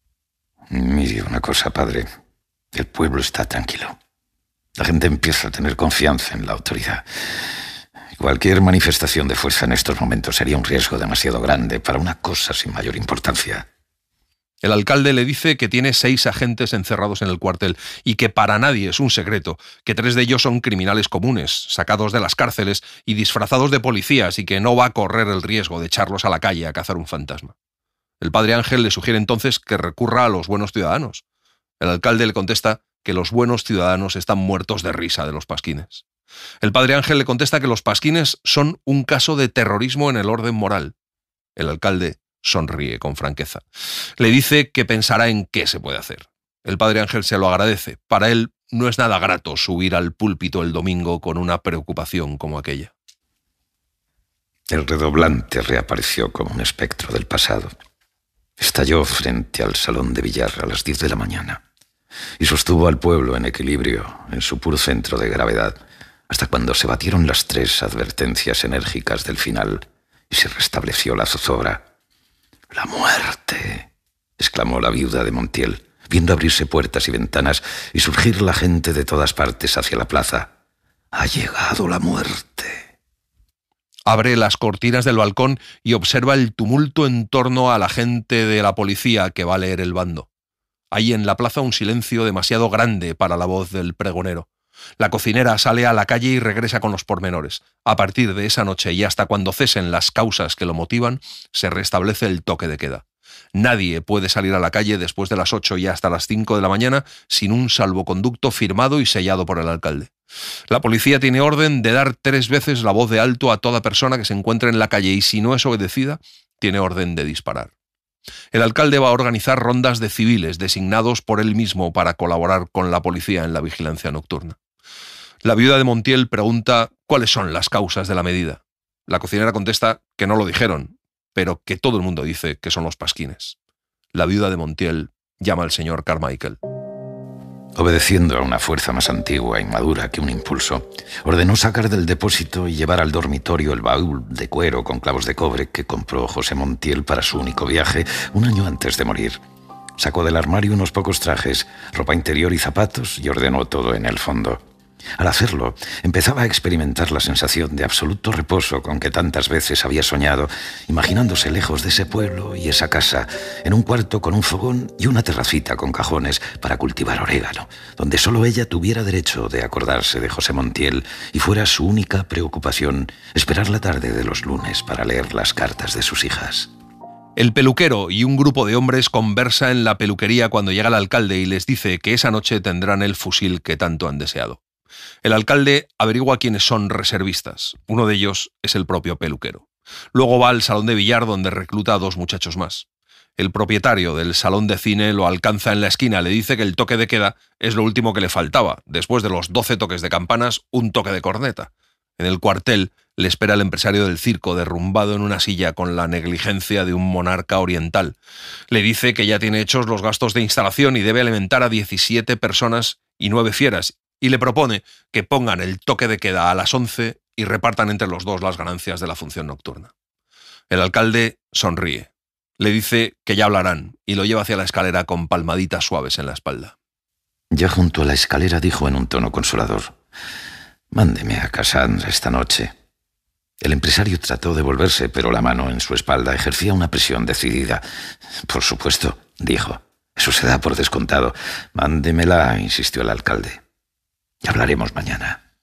Mire una cosa, padre. El pueblo está tranquilo. La gente empieza a tener confianza en la autoridad. Cualquier manifestación de fuerza en estos momentos sería un riesgo demasiado grande para una cosa sin mayor importancia. El alcalde le dice que tiene 6 agentes encerrados en el cuartel y que para nadie es un secreto que 3 de ellos son criminales comunes, sacados de las cárceles y disfrazados de policías y que no va a correr el riesgo de echarlos a la calle a cazar un fantasma. El padre Ángel le sugiere entonces que recurra a los buenos ciudadanos. El alcalde le contesta que los buenos ciudadanos están muertos de risa de los pasquines. El padre Ángel le contesta que los pasquines son un caso de terrorismo en el orden moral. El alcalde sonríe con franqueza. Le dice que pensará en qué se puede hacer. El padre Ángel se lo agradece. Para él no es nada grato subir al púlpito el domingo con una preocupación como aquella. El redoblante reapareció como un espectro del pasado. Estalló frente al salón de billar a las 10 de la mañana y sostuvo al pueblo en equilibrio en su puro centro de gravedad hasta cuando se batieron las 3 advertencias enérgicas del final y se restableció la zozobra. «¡La muerte!», exclamó la viuda de Montiel, viendo abrirse puertas y ventanas y surgir la gente de todas partes hacia la plaza. «¡Ha llegado la muerte!». Abre las cortinas del balcón y observa el tumulto en torno a la gente de la policía que va a leer el bando. Hay en la plaza un silencio demasiado grande para la voz del pregonero. La cocinera sale a la calle y regresa con los pormenores. A partir de esa noche y hasta cuando cesen las causas que lo motivan, se restablece el toque de queda. Nadie puede salir a la calle después de las 8 y hasta las 5 de la mañana sin un salvoconducto firmado y sellado por el alcalde. La policía tiene orden de dar 3 veces la voz de alto a toda persona que se encuentre en la calle y si no es obedecida, tiene orden de disparar. El alcalde va a organizar rondas de civiles designados por él mismo para colaborar con la policía en la vigilancia nocturna. La viuda de Montiel pregunta cuáles son las causas de la medida. La cocinera contesta que no lo dijeron, pero que todo el mundo dice que son los pasquines. La viuda de Montiel llama al señor Carmichael. Obedeciendo a una fuerza más antigua y madura que un impulso, ordenó sacar del depósito y llevar al dormitorio el baúl de cuero con clavos de cobre que compró José Montiel para su único viaje un año antes de morir. Sacó del armario unos pocos trajes, ropa interior y zapatos y ordenó todo en el fondo. Al hacerlo, empezaba a experimentar la sensación de absoluto reposo con que tantas veces había soñado, imaginándose lejos de ese pueblo y esa casa, en un cuarto con un fogón y una terracita con cajones para cultivar orégano, donde solo ella tuviera derecho de acordarse de José Montiel y fuera su única preocupación esperar la tarde de los lunes para leer las cartas de sus hijas. El peluquero y un grupo de hombres conversa en la peluquería cuando llega el alcalde y les dice que esa noche tendrán el fusil que tanto han deseado. El alcalde averigua quiénes son reservistas. Uno de ellos es el propio peluquero. Luego va al salón de billar donde recluta a 2 muchachos más. El propietario del salón de cine lo alcanza en la esquina, le dice que el toque de queda es lo último que le faltaba. Después de los 12 toques de campanas, un toque de corneta. En el cuartel le espera el empresario del circo derrumbado en una silla con la negligencia de un monarca oriental. Le dice que ya tiene hechos los gastos de instalación y debe alimentar a 17 personas y 9 fieras, y le propone que pongan el toque de queda a las 11 y repartan entre los 2 las ganancias de la función nocturna. El alcalde sonríe. Le dice que ya hablarán y lo lleva hacia la escalera con palmaditas suaves en la espalda. Ya junto a la escalera dijo en un tono consolador: «Mándeme a Cassandra esta noche». El empresario trató de volverse, pero la mano en su espalda ejercía una presión decidida. «Por supuesto», dijo. «Eso se da por descontado. Mándemela», insistió el alcalde. «Hablaremos mañana».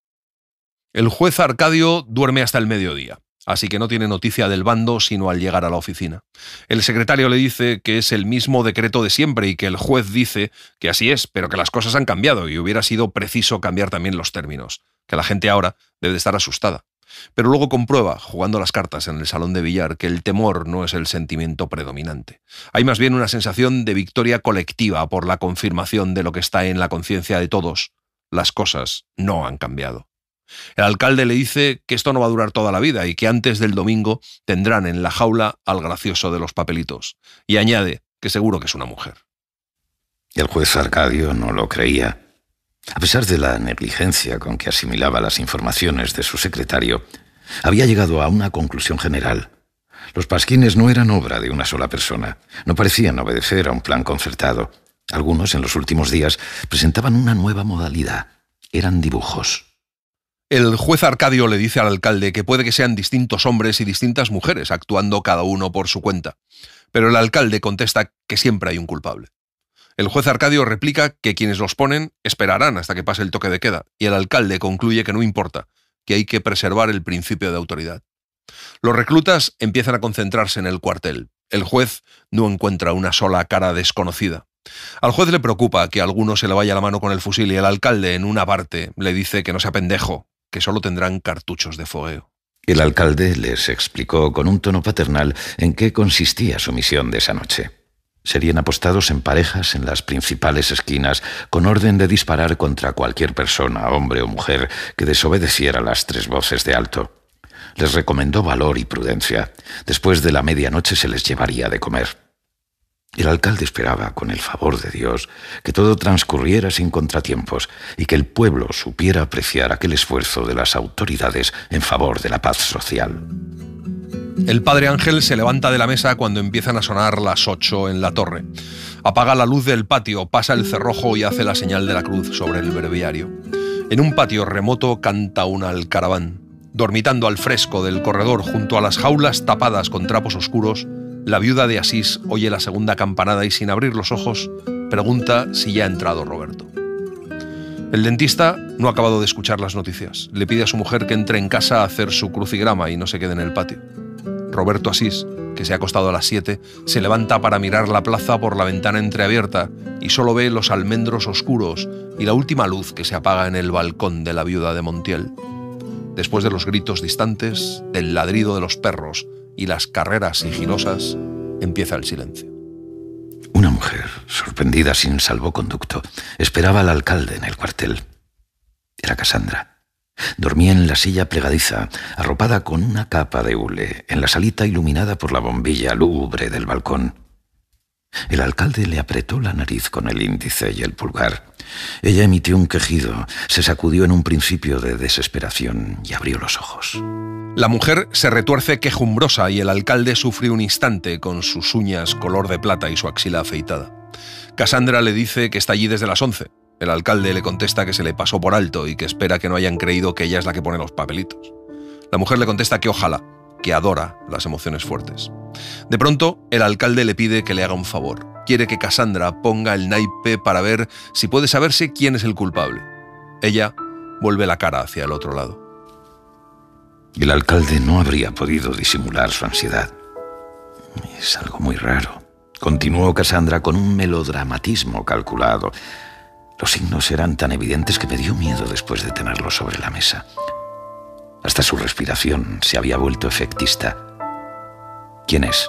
El juez Arcadio duerme hasta el mediodía, así que no tiene noticia del bando sino al llegar a la oficina. El secretario le dice que es el mismo decreto de siempre y que el juez dice que así es, pero que las cosas han cambiado y hubiera sido preciso cambiar también los términos, que la gente ahora debe de estar asustada. Pero luego comprueba, jugando las cartas en el salón de billar, que el temor no es el sentimiento predominante. Hay más bien una sensación de victoria colectiva por la confirmación de lo que está en la conciencia de todos. Las cosas no han cambiado. El alcalde le dice que esto no va a durar toda la vida y que antes del domingo tendrán en la jaula al gracioso de los papelitos. Y añade que seguro que es una mujer. El juez Arcadio no lo creía. A pesar de la negligencia con que asimilaba las informaciones de su secretario, había llegado a una conclusión general. Los pasquines no eran obra de una sola persona. No parecían obedecer a un plan concertado. Algunos, en los últimos días, presentaban una nueva modalidad. Eran dibujos. El juez Arcadio le dice al alcalde que puede que sean distintos hombres y distintas mujeres, actuando cada uno por su cuenta. Pero el alcalde contesta que siempre hay un culpable. El juez Arcadio replica que quienes los ponen esperarán hasta que pase el toque de queda, y el alcalde concluye que no importa, que hay que preservar el principio de autoridad. Los reclutas empiezan a concentrarse en el cuartel. El juez no encuentra una sola cara desconocida. Al juez le preocupa que a alguno se le vaya la mano con el fusil y el alcalde, en una parte, le dice que no sea pendejo, que solo tendrán cartuchos de fogueo. El alcalde les explicó con un tono paternal en qué consistía su misión de esa noche. Serían apostados en parejas en las principales esquinas con orden de disparar contra cualquier persona, hombre o mujer, que desobedeciera las 3 voces de alto. Les recomendó valor y prudencia. Después de la medianoche se les llevaría de comer. El alcalde esperaba, con el favor de Dios, que todo transcurriera sin contratiempos y que el pueblo supiera apreciar aquel esfuerzo de las autoridades en favor de la paz social. El padre Ángel se levanta de la mesa cuando empiezan a sonar las 8 en la torre. Apaga la luz del patio, pasa el cerrojo y hace la señal de la cruz sobre el breviario. En un patio remoto canta un alcaraván. Dormitando al fresco del corredor junto a las jaulas tapadas con trapos oscuros, la viuda de Asís oye la segunda campanada y, sin abrir los ojos, pregunta si ya ha entrado Roberto. El dentista no ha acabado de escuchar las noticias. Le pide a su mujer que entre en casa a hacer su crucigrama y no se quede en el patio. Roberto Asís, que se ha acostado a las 7, se levanta para mirar la plaza por la ventana entreabierta y solo ve los almendros oscuros y la última luz que se apaga en el balcón de la viuda de Montiel. Después de los gritos distantes, del ladrido de los perros y las carreras sigilosas, empieza el silencio. Una mujer, sorprendida sin salvoconducto, esperaba al alcalde en el cuartel. Era Cassandra. Dormía en la silla plegadiza, arropada con una capa de hule, en la salita iluminada por la bombilla lúgubre del balcón. El alcalde le apretó la nariz con el índice y el pulgar. Ella emitió un quejido, se sacudió en un principio de desesperación y abrió los ojos. La mujer se retuerce quejumbrosa y el alcalde sufre un instante con sus uñas color de plata y su axila afeitada. Cassandra le dice que está allí desde las 11. El alcalde le contesta que se le pasó por alto y que espera que no hayan creído que ella es la que pone los papelitos. La mujer le contesta que ojalá, que adora las emociones fuertes. De pronto, el alcalde le pide que le haga un favor. Quiere que Cassandra ponga el naipe para ver si puede saberse quién es el culpable. Ella vuelve la cara hacia el otro lado. El alcalde no habría podido disimular su ansiedad. Es algo muy raro, continuó Cassandra con un melodramatismo calculado. Los signos eran tan evidentes que me dio miedo después de tenerlos sobre la mesa. Hasta su respiración se había vuelto efectista. ¿Quién es?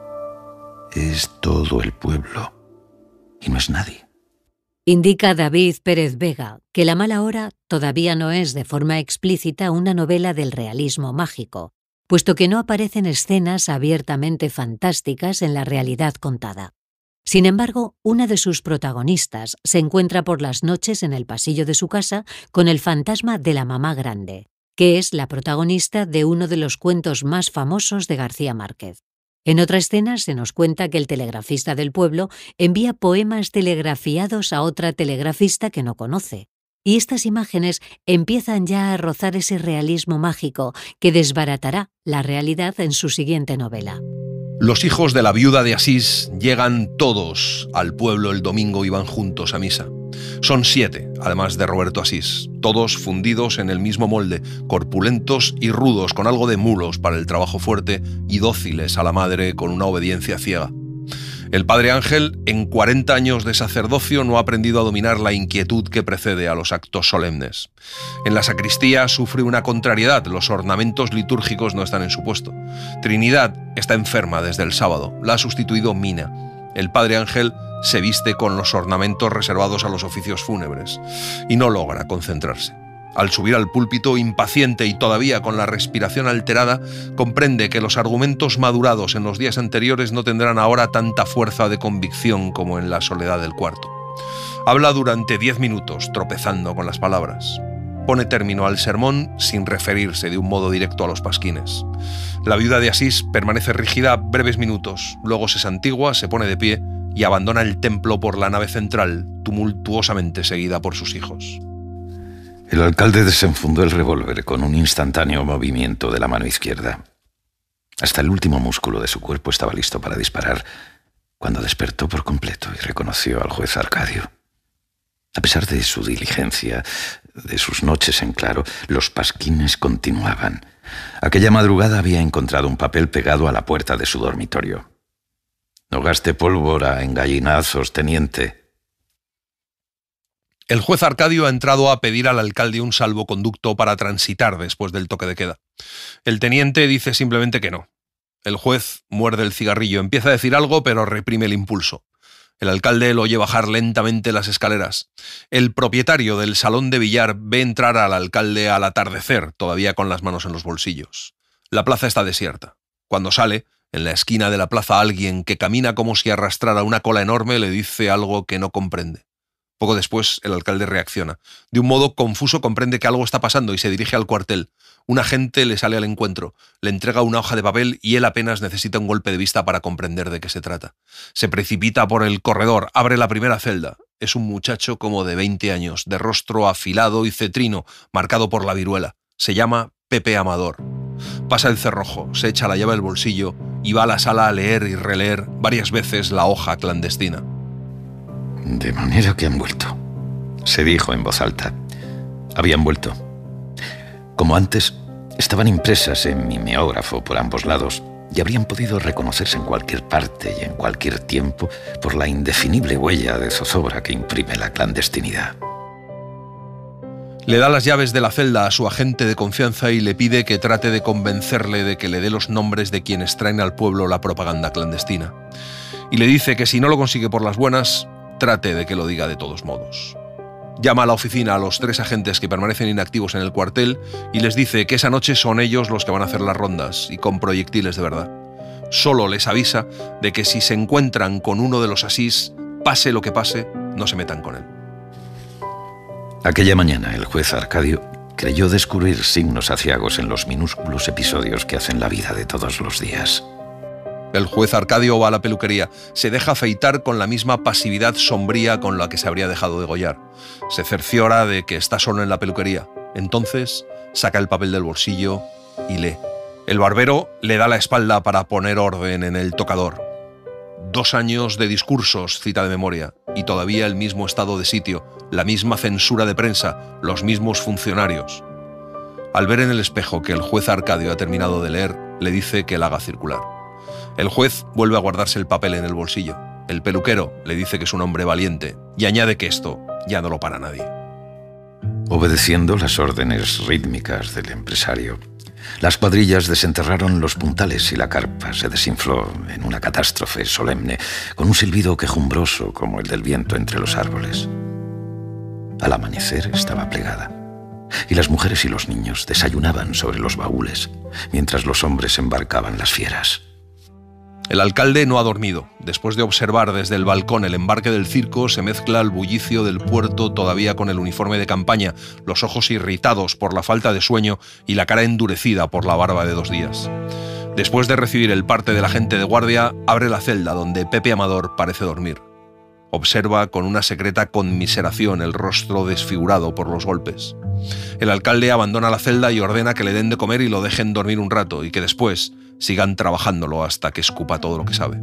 Es todo el pueblo. Y no es nadie. Indica David Pérez Vega que La mala hora todavía no es de forma explícita una novela del realismo mágico, puesto que no aparecen escenas abiertamente fantásticas en la realidad contada. Sin embargo, una de sus protagonistas se encuentra por las noches en el pasillo de su casa con el fantasma de la mamá grande, que es la protagonista de uno de los cuentos más famosos de García Márquez. En otra escena se nos cuenta que el telegrafista del pueblo envía poemas telegrafiados a otra telegrafista que no conoce. Y estas imágenes empiezan ya a rozar ese realismo mágico que desbaratará la realidad en su siguiente novela. Los hijos de la viuda de Asís llegan todos al pueblo el domingo y van juntos a misa. Son 7, además de Roberto Asís, todos fundidos en el mismo molde, corpulentos y rudos, con algo de mulos para el trabajo fuerte y dóciles a la madre con una obediencia ciega. El padre Ángel, en 40 años de sacerdocio, no ha aprendido a dominar la inquietud que precede a los actos solemnes. En la sacristía sufre una contrariedad, los ornamentos litúrgicos no están en su puesto. Trinidad está enferma desde el sábado, la ha sustituido Mina. El padre Ángel se viste con los ornamentos reservados a los oficios fúnebres y no logra concentrarse. Al subir al púlpito, impaciente y todavía con la respiración alterada, comprende que los argumentos madurados en los días anteriores no tendrán ahora tanta fuerza de convicción como en la soledad del cuarto. Habla durante 10 minutos, tropezando con las palabras. Pone término al sermón sin referirse de un modo directo a los pasquines. La viuda de Asís permanece rígida breves minutos, luego se santigua, se pone de pie y abandona el templo por la nave central, tumultuosamente seguida por sus hijos. El alcalde desenfundó el revólver con un instantáneo movimiento de la mano izquierda. Hasta el último músculo de su cuerpo estaba listo para disparar, cuando despertó por completo y reconoció al juez Arcadio. A pesar de su diligencia, de sus noches en claro, los pasquines continuaban. Aquella madrugada había encontrado un papel pegado a la puerta de su dormitorio. No gaste pólvora en gallinazos, teniente. El juez Arcadio ha entrado a pedir al alcalde un salvoconducto para transitar después del toque de queda. El teniente dice simplemente que no. El juez muerde el cigarrillo, empieza a decir algo, pero reprime el impulso. El alcalde lo oye bajar lentamente las escaleras. El propietario del salón de billar ve entrar al alcalde al atardecer, todavía con las manos en los bolsillos. La plaza está desierta. Cuando sale, en la esquina de la plaza, alguien que camina como si arrastrara una cola enorme le dice algo que no comprende. Poco después, el alcalde reacciona. De un modo confuso comprende que algo está pasando y se dirige al cuartel. Un agente le sale al encuentro, le entrega una hoja de papel y él apenas necesita un golpe de vista para comprender de qué se trata. Se precipita por el corredor, abre la primera celda. Es un muchacho como de 20 años, de rostro afilado y cetrino, marcado por la viruela. Se llama Pepe Amador. Pasa el cerrojo, se echa la llave al bolsillo y va a la sala a leer y releer varias veces la hoja clandestina. De manera que han vuelto, se dijo en voz alta. Habían vuelto. Como antes, estaban impresas en mimeógrafo por ambos lados y habrían podido reconocerse en cualquier parte y en cualquier tiempo por la indefinible huella de zozobra que imprime la clandestinidad. Le da las llaves de la celda a su agente de confianza y le pide que trate de convencerle de que le dé los nombres de quienes traen al pueblo la propaganda clandestina. Y le dice que si no lo consigue por las buenas, trate de que lo diga de todos modos. Llama a la oficina a los 3 agentes que permanecen inactivos en el cuartel y les dice que esa noche son ellos los que van a hacer las rondas y con proyectiles de verdad. Solo les avisa de que si se encuentran con uno de los asís, pase lo que pase, no se metan con él. Aquella mañana el juez Arcadio creyó descubrir signos aciagos en los minúsculos episodios que hacen la vida de todos los días. El juez Arcadio va a la peluquería, se deja afeitar con la misma pasividad sombría con la que se habría dejado degollar. Se cerciora de que está solo en la peluquería. Entonces saca el papel del bolsillo y lee. El barbero le da la espalda para poner orden en el tocador. 2 años de discursos, cita de memoria, y todavía el mismo estado de sitio, la misma censura de prensa, los mismos funcionarios. Al ver en el espejo que el juez Arcadio ha terminado de leer, le dice que la haga circular. El juez vuelve a guardarse el papel en el bolsillo. El peluquero le dice que es un hombre valiente y añade que esto ya no lo para nadie. Obedeciendo las órdenes rítmicas del empresario, las cuadrillas desenterraron los puntales y la carpa se desinfló en una catástrofe solemne, con un silbido quejumbroso como el del viento entre los árboles. Al amanecer estaba plegada, y las mujeres y los niños desayunaban sobre los baúles, mientras los hombres embarcaban las fieras. El alcalde no ha dormido. Después de observar desde el balcón el embarque del circo, se mezcla el bullicio del puerto todavía con el uniforme de campaña, los ojos irritados por la falta de sueño y la cara endurecida por la barba de 2 días. Después de recibir el parte del agente de guardia, abre la celda donde Pepe Amador parece dormir. Observa con una secreta conmiseración el rostro desfigurado por los golpes. El alcalde abandona la celda y ordena que le den de comer y lo dejen dormir un rato y que después sigan trabajándolo hasta que escupa todo lo que sabe.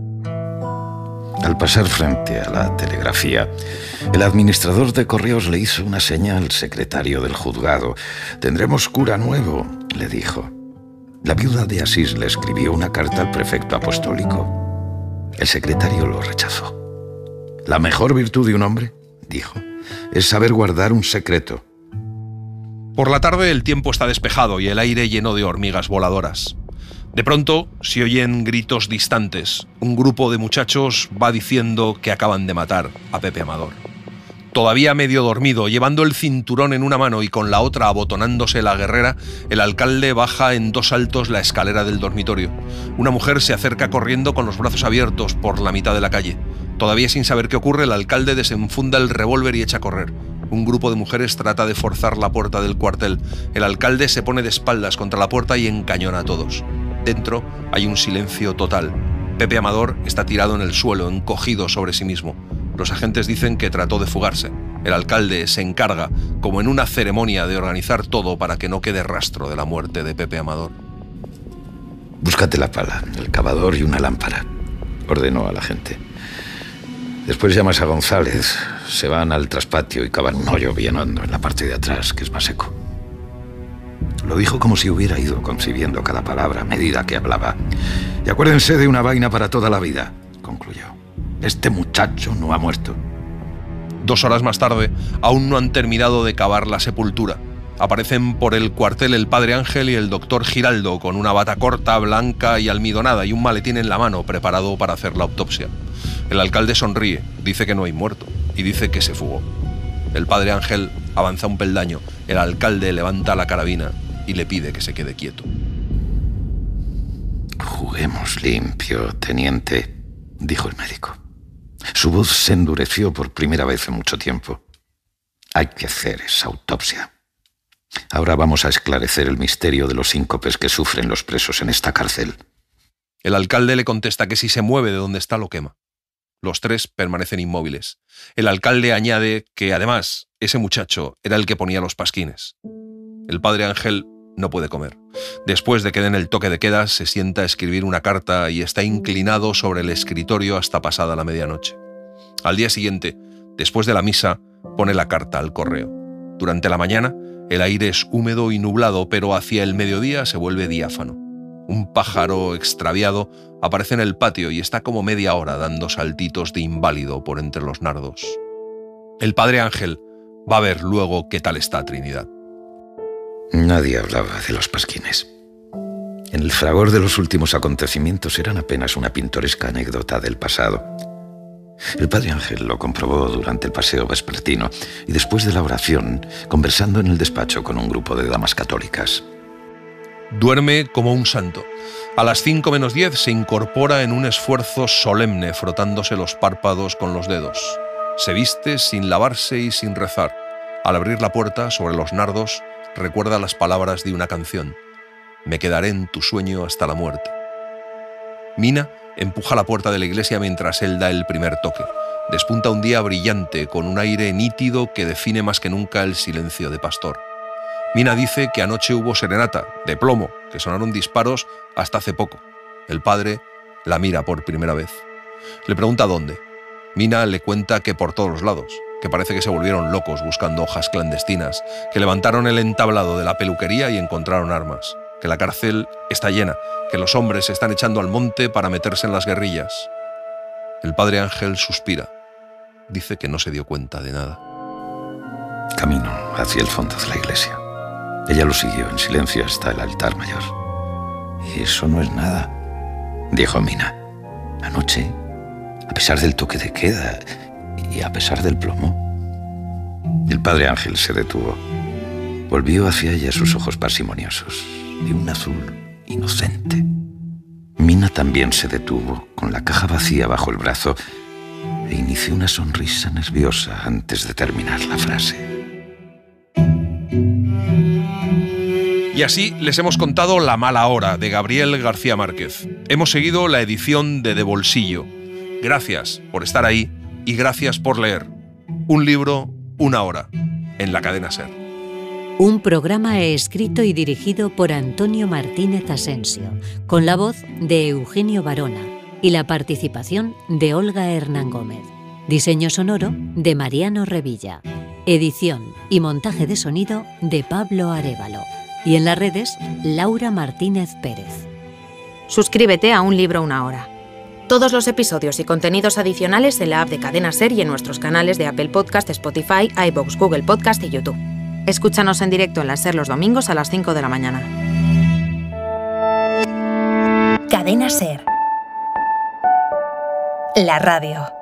Al pasar frente a la telegrafía, el administrador de correos le hizo una seña al secretario del juzgado. «Tendremos cura nuevo», le dijo. La viuda de Asís le escribió una carta al prefecto apostólico. El secretario lo rechazó. «La mejor virtud de un hombre», dijo, «es saber guardar un secreto». Por la tarde el tiempo está despejado y el aire lleno de hormigas voladoras. De pronto se oyen gritos distantes. Un grupo de muchachos va diciendo que acaban de matar a Pepe Amador. Todavía medio dormido, llevando el cinturón en una mano y con la otra abotonándose la guerrera, el alcalde baja en 2 saltos la escalera del dormitorio. Una mujer se acerca corriendo con los brazos abiertos por la mitad de la calle. Todavía sin saber qué ocurre, el alcalde desenfunda el revólver y echa a correr. Un grupo de mujeres trata de forzar la puerta del cuartel. El alcalde se pone de espaldas contra la puerta y encañona a todos. Dentro hay un silencio total. Pepe Amador está tirado en el suelo, encogido sobre sí mismo. Los agentes dicen que trató de fugarse. El alcalde se encarga, como en una ceremonia, de organizar todo para que no quede rastro de la muerte de Pepe Amador. «Búscate la pala, el cavador y una lámpara», ordenó a la gente. «Después llamas a González. Se van al traspatio y cavan un hoyo bien hondo en la parte de atrás, que es más seco». Lo dijo como si hubiera ido concibiendo cada palabra a medida que hablaba. «Y acuérdense de una vaina para toda la vida. concluyó. Este muchacho no ha muerto. 2 horas más tarde, aún no han terminado de cavar la sepultura. Aparecen por el cuartel el padre Ángel y el doctor Giraldo con una bata corta, blanca y almidonada y un maletín en la mano preparado para hacer la autopsia. El alcalde sonríe, dice que no hay muerto y dice que se fugó. El padre Ángel avanza un peldaño, el alcalde levanta la carabina y le pide que se quede quieto. Juguemos limpio, teniente, dijo el médico. Su voz se endureció por primera vez en mucho tiempo. Hay que hacer esa autopsia. Ahora vamos a esclarecer el misterio de los síncopes que sufren los presos en esta cárcel. El alcalde le contesta que si se mueve de donde está lo quema. Los 3 permanecen inmóviles. El alcalde añade que, además, ese muchacho era el que ponía los pasquines. El padre Ángel no puede comer. Después de que den el toque de queda, se sienta a escribir una carta y está inclinado sobre el escritorio hasta pasada la medianoche. Al día siguiente, después de la misa, pone la carta al correo. Durante la mañana, el aire es húmedo y nublado, pero hacia el mediodía se vuelve diáfano. Un pájaro extraviado aparece en el patio y está como media hora dando saltitos de inválido por entre los nardos. El padre Ángel va a ver luego qué tal está Trinidad. Nadie hablaba de los pasquines. En el fragor de los últimos acontecimientos eran apenas una pintoresca anécdota del pasado. El padre Ángel lo comprobó durante el paseo vespertino y después de la oración, conversando en el despacho con un grupo de damas católicas. Duerme como un santo. A las 5 menos 10 se incorpora en un esfuerzo solemne frotándose los párpados con los dedos. Se viste sin lavarse y sin rezar. Al abrir la puerta, sobre los nardos, recuerda las palabras de una canción. Me quedaré en tu sueño hasta la muerte. Mina empuja la puerta de la iglesia mientras él da el primer toque. Despunta un día brillante con un aire nítido que define más que nunca el silencio de pastor. Mina dice que anoche hubo serenata, de plomo, que sonaron disparos hasta hace poco. El padre la mira por primera vez. Le pregunta dónde. Mina le cuenta que por todos los lados, que parece que se volvieron locos buscando hojas clandestinas, que levantaron el entablado de la peluquería y encontraron armas, que la cárcel está llena, que los hombres se están echando al monte para meterse en las guerrillas. El padre Ángel suspira. Dice que no se dio cuenta de nada. Camino hacia el fondo de la iglesia. Ella lo siguió en silencio hasta el altar mayor. «Eso no es nada», dijo Mina. «Anoche, a pesar del toque de queda y a pesar del plomo». El padre Ángel se detuvo. Volvió hacia ella sus ojos parsimoniosos, de un azul inocente. Mina también se detuvo, con la caja vacía bajo el brazo, e inició una sonrisa nerviosa antes de terminar la frase. Y así les hemos contado La mala hora, de Gabriel García Márquez. Hemos seguido la edición de Bolsillo. Gracias por estar ahí y gracias por leer. Un libro, una hora, en la cadena SER. Un programa escrito y dirigido por Antonio Martínez Asensio, con la voz de Eugenio Barona y la participación de Olga Hernán Gómez. Diseño sonoro de Mariano Revilla. Edición y montaje de sonido de Pablo Arévalo. Y en las redes, Laura Martínez Pérez. Suscríbete a Un libro, una hora. Todos los episodios y contenidos adicionales en la app de Cadena SER y en nuestros canales de Apple Podcast, Spotify, iVoox, Google Podcast y YouTube. Escúchanos en directo en la SER los domingos a las 5 de la mañana. Cadena SER. La radio.